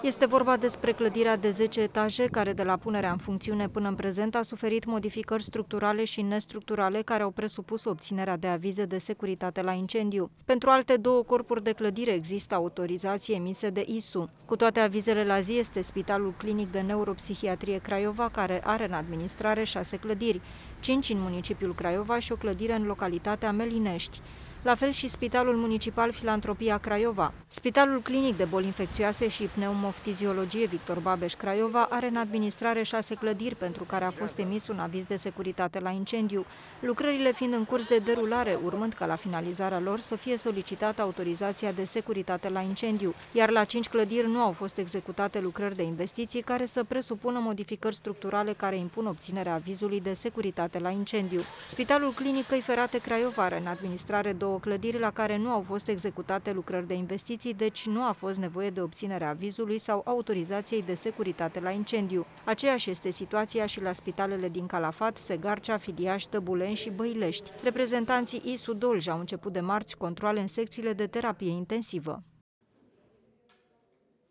Este vorba despre clădirea de 10 etaje, care de la punerea în funcțiune până în prezent a suferit modificări structurale și nestructurale care au presupus obținerea de avize de securitate la incendiu. Pentru alte două corpuri de clădire există autorizații emise de ISU. Cu toate avizele la zi este Spitalul Clinic de Neuropsihiatrie Craiova, care are în administrare 6 clădiri, 5 în municipiul Craiova și o clădire în localitatea Melinești. La fel și Spitalul Municipal Filantropia Craiova. Spitalul Clinic de Boli Infecțioase și Pneumoftiziologie Victor Babeș Craiova are în administrare 6 clădiri pentru care a fost emis un aviz de securitate la incendiu, lucrările fiind în curs de derulare, urmând ca la finalizarea lor să fie solicitată autorizația de securitate la incendiu, iar la 5 clădiri nu au fost executate lucrări de investiții care să presupună modificări structurale care impun obținerea avizului de securitate la incendiu. Spitalul Clinic Căi Ferate Craiova are în administrare 2 clădiri la care nu au fost executate lucrări de investiții, deci nu a fost nevoie de obținerea avizului sau autorizației de securitate la incendiu. Aceeași este situația și la spitalele din Calafat, Segarcea, Filiaș, Tăbuleni și Băilești. Reprezentanții ISU Dolj au început de marți controale în secțiile de terapie intensivă.